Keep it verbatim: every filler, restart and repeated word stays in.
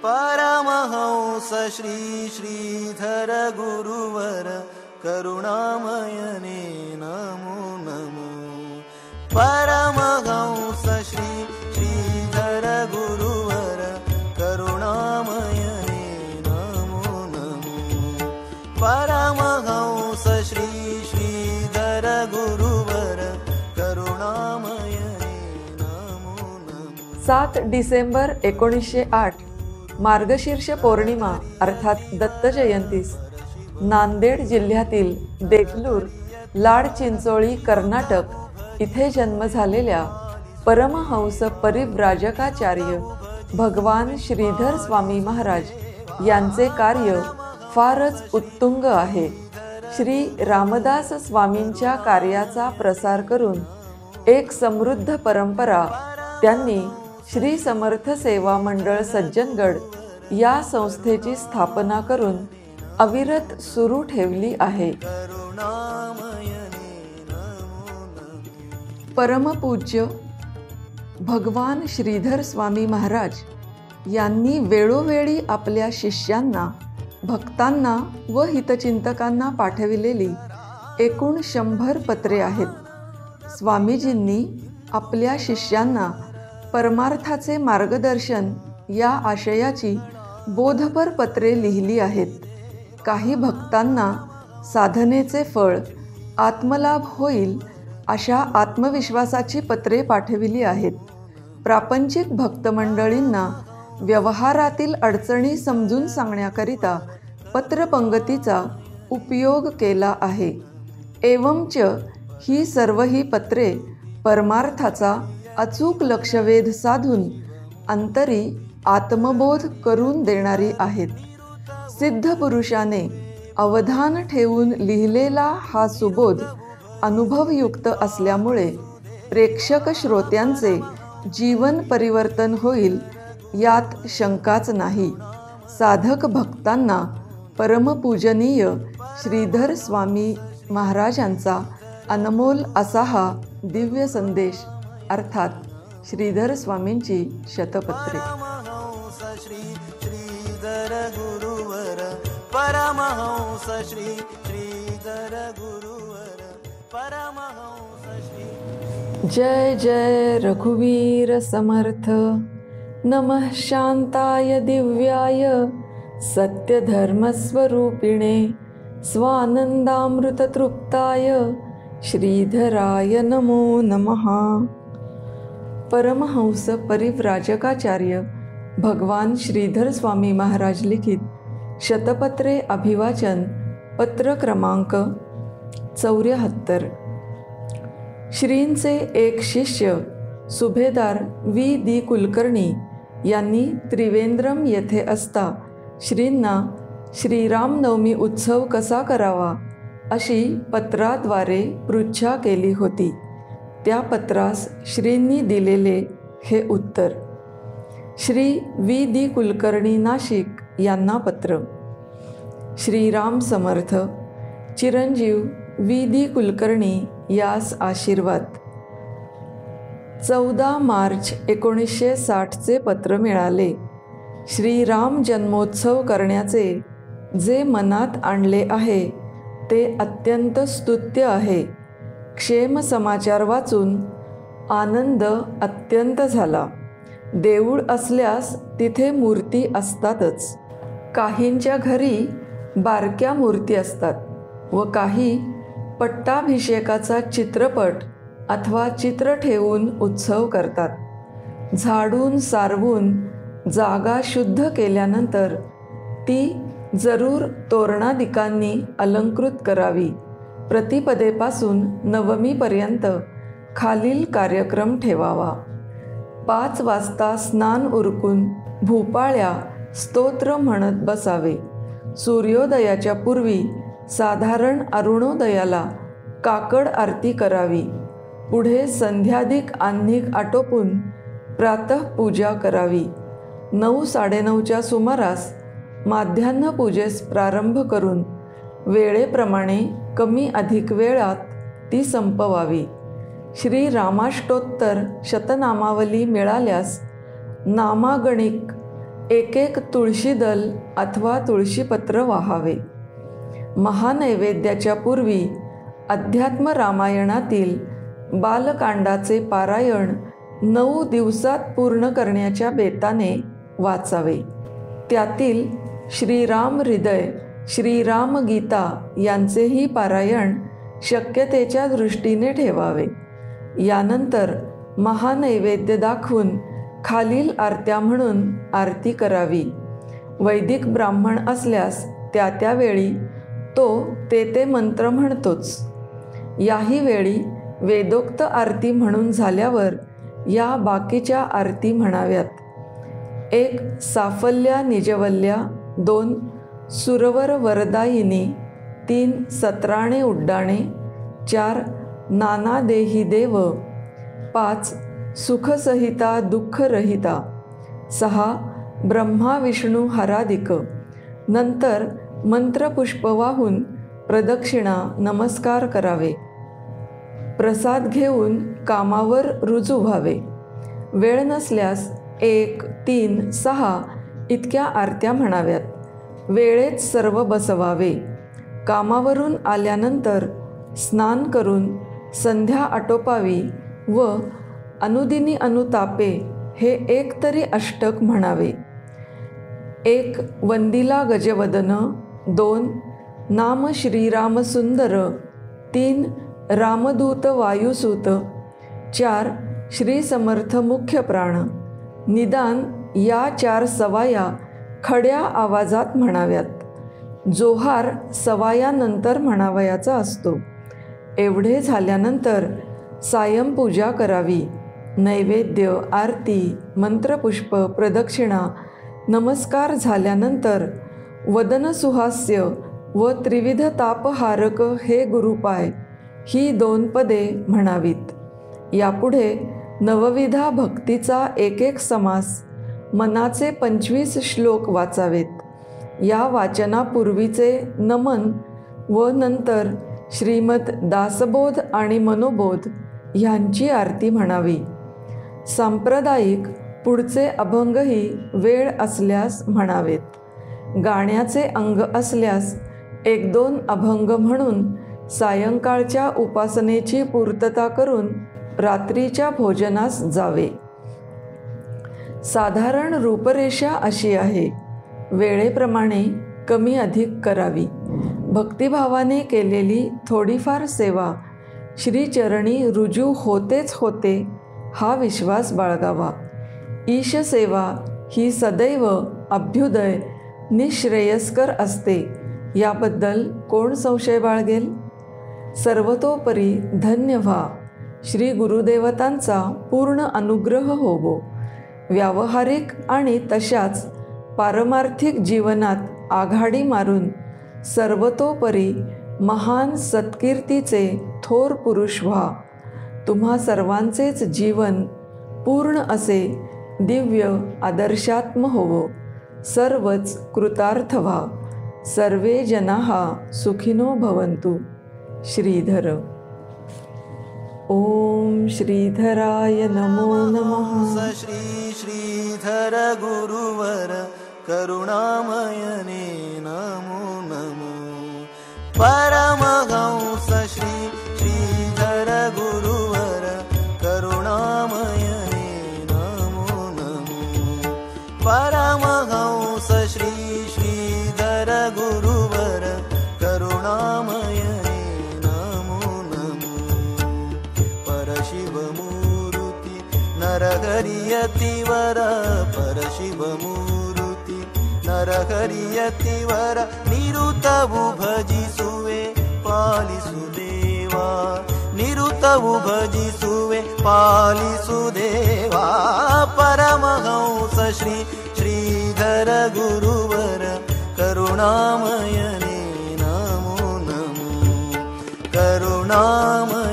परमहंस श्री श्रीधर गुरुवर करुणामयने नमो नमो। परमहंस श्री श्रीधर गुरुवर करुणामयने नमो नमो। परमहंस श्री श्रीधर गुरुवर करुणामयने नमो नमो। सात डिसेंबर एकोणीसशे आठ मार्गशीर्ष पौर्णिमा अर्थात दत्त जयंतीस नांदेड जिल्ह्यातील देगलूर लाडचिंचोळी कर्नाटक इथे जन्म झालेल्या परमहंस परिव्राजकाचार्य भगवान श्रीधर स्वामी महाराज यांचे कार्य फारच उत्तुंग आहे। श्री रामदास स्वामींच्या कार्याचा प्रसार करून एक समृद्ध परंपरा त्यांनी श्री समर्थ सेवा मंडळ सज्जनगड या संस्थेची स्थापना करून अविरत सुरू ठेवली आहे। परमपूज्य भगवान श्रीधर स्वामी महाराज यांनी वेळोवेळी आपल्या शिष्यांना, भक्तांना व हितचिंतकांना पाठविलेली एकूण शंभर पत्रे आहेत। स्वामीजींनी आपल्या शिष्यांना परमार्थाचे मार्गदर्शन या आशयाची बोधपर पत्रे लिहिली आहेत। काही भक्तांना साधनेचे फळ आत्मलाभ होईल अशा आत्मविश्वासाची पत्रे पाठविली आहेत। प्रापंचिक भक्तमंडळींना व्यवहारातील अडचणी समजून सांगण्याकरिता पत्रपंगतीचा उपयोग केला आहे। एवंच ही सर्व ही पत्रे परमार्थाचा अचूक लक्षवेध साधून अंतरी आत्मबोध करून देणारी आहेत। सिद्ध पुरुषाने अवधान ठेवून लिहिलेला हा सुबोध अनुभवयुक्त असल्यामुळे प्रेक्षक श्रोत्यांचे जीवन परिवर्तन होईल यात शंकाच नाही। साधक भक्तांना परमपूजनीय श्रीधर स्वामी महाराजांचा अनमोल असा हा दिव्य संदेश अर्थात श्रीधर स्वामींची शतपत्रे। परमहंस श्री श्रीधर गुरुवर परमहंस श्री श्रीधर गुरुवर परमहंस श्री। जय जय रघुवीर समर्थ। नमः शांताय दिव्याय सत्यधर्मस्वरूपिणे स्वानंदामृततृप्ताय श्रीधराय नमो नमः। परमहंस परिव्राजकाचार्य भगवान श्रीधर स्वामी महाराज लिखित शतपत्रे अभिवाचन पत्र क्रमांक चौऱ्याहत्तर। श्रींचे एक शिष्य सुभेदार वी दी कुलकर्णी यांनी त्रिवेंद्रम येथे असता श्रींना श्रीरामनवमी उत्सव कसा करावा अशी पत्राद्वारे पृच्छा केली होती। त्या पत्रास श्रींनी दिलेले हे उत्तर। श्री वी दी कुलकर्णी नाशिक यांना पत्र। श्रीराम समर्थ। चिरंजीव वी दी कुलकर्णी यास आशीर्वाद। चौदा मार्च एकोणीसशे साठचे पत्र मिळाले। श्रीराम जन्मोत्सव करण्याचे जे मनात आणले आहे ते अत्यंत स्तुत्य आहे। क्षेम समाचार वाचून आनंद अत्यंत झाला। देऊळ असल्यास तिथे मूर्ती असतातच। काहींच्या घरी बारक्या मूर्ती असतात व काही पट्टाभिषेकाचा चित्रपट अथवा चित्र ठेवून उत्सव करतात। झाडून सारवून जागा शुद्ध केल्यानंतर ती जरूर तोरणादिकांनी अलंकृत करावी। प्रतिपदेपासून नवमीपर्यंत खालील कार्यक्रम ठेवावा। पाच वाजता स्नान उरकून भूपाळ्या स्तोत्र म्हणत बसावे। सूर्योदयाच्या पूर्वी साधारण अरुणोदयाला काकड आरती करावी। पुढे संध्याधिक आन्निक आटोपून प्रातः पूजा करावी। नऊ साडेनऊच्या सुमारास माध्यान्ह पूजेस प्रारंभ करून वेळेप्रमाणे कमी अधिक वेळात ती संपवावी। श्री रामाष्टोत्तर शतनामावली मिळाल्यास नामागणिक एक एक तुळशीदल अथवा तुळशीपत्र वाहावे. महानैवेद्याच्या पूर्वी अध्यात्म रामायणातील बालकांडाचे पारायण नऊ दिवसात पूर्ण करण्याच्या बेताने वाचावे. त्यातील श्रीराम हृदय, श्रीराम गीता यांचेही पारायण शक्यतेच्या दृष्टीने ठेवावे. यानंतर महानैवेद्य दाखवून खालील आरत्या म्हणून आरती करावी. वैदिक ब्राह्मण असल्यास त्या त्यावेळी तो ते ते मंत्र म्हणतोच. याही वेळी वेदोक्त आरती म्हणून झाल्यावर या बाकीच्या आरती म्हणाव्यात. एक साफल्या निजवल्या, दोन सुरवर वरदायिनी, तीन सत्राणे उड्डाणे, चार नाना देही देव, पाच सुखसहिता दुःखरहिता, सहा ब्रह्मा विष्णू हरादिक. नंतर मंत्रपुष्प वाहून प्रदक्षिणा नमस्कार करावे. प्रसाद घेऊन कामावर रुजू व्हावे. वेळ नसल्यास एक, तीन, सहा इतक्या आरत्या म्हणाव्यात. वेळेत सर्व बसवावे. कामावरून आल्यानंतर स्नान करून संध्या आटोपावी व अनुदिनी अनुतापे हे एक तरी अष्टक म्हणावे. एक वंदिला गजवदन, दोन नाम श्रीराम सुंदर, तीन रामदूत वायुसूत, चार श्री समर्थ मुख्य प्राण. निदान या चार सवाया खड्या आवाजात म्हणाव्यात. जोहार सवायानंतर म्हणावयाचा असतो. एवढे झाल्यानंतर सायंपूजा करावी. नैवेद्य, आरती, मंत्रपुष्प, प्रदक्षिणा, नमस्कार झाल्यानंतर वदनसुहास्य व त्रिविध तापहारक हे गुरुपाय ही दोन पदे म्हणावीत. यापुढे नवविधा भक्तीचा एक एक समास, मनाचे पंचवीस श्लोक वाचावेत. या वाचनापूर्वीचे नमन व नंतर श्रीमद दासबोध आणि मनोबोध ह्यांची आरती म्हणावी. सांप्रदायिक पुढचे अभंगही वेळ असल्यास म्हणावेत. गाण्याचे अंग असल्यास एक दोन अभंग म्हणून सायंकाळच्या उपासनेची पूर्तता करून रात्रीच्या भोजनास जावे. साधारण रूपरेषा अशी आहे. वेळेप्रमाणे कमी अधिक करावी. भक्तिभावाने केलेली थोडीफार सेवा श्रीचरणी रुजू होतेच होते हा विश्वास बाळगावा. ईशसेवा ही सदैव अभ्युदय निश्रेयस्कर असते याबद्दल कोण संशय बाळगेल. सर्वतोपरी धन्य व्हा. श्री गुरुदेवतांचा पूर्ण अनुग्रह होवो. व्यावहारिक आणि तशाच पारमार्थिक जीवनात आघाडी मारून सर्वतोपरी महान सत्कीर्तीचे थोर पुरुष व्हा. तुम्हा सर्वांचेच जीवन पूर्ण असे दिव्य आदर्शात्म होवो. सर्वच कृतार्थ व्हा. सर्वे जनाः सुखिनो भवन्तु. श्रीधर. ओम श्रीधराय नमो नमः. श्री श्रीधर गुरुवर करुणामयने नमो नमो. परमहंस श्री श्रीधर गुरुवर करुणामयने नमो नमो. परमहंस श्री श्रीधर गुरुवर करुणामयने नमो नमो. परशिवमूर्ति नरहरियतिवर, परशिवमूर्ति नरहरियतिवर, निरुतवु भजिसुवे पालिसुदेवा. निरुतवु भजिसुवे पालिसुदेवा. परमहंस श्री श्रीधर गुरुवर करुणामयने नमो नमो. करुणामय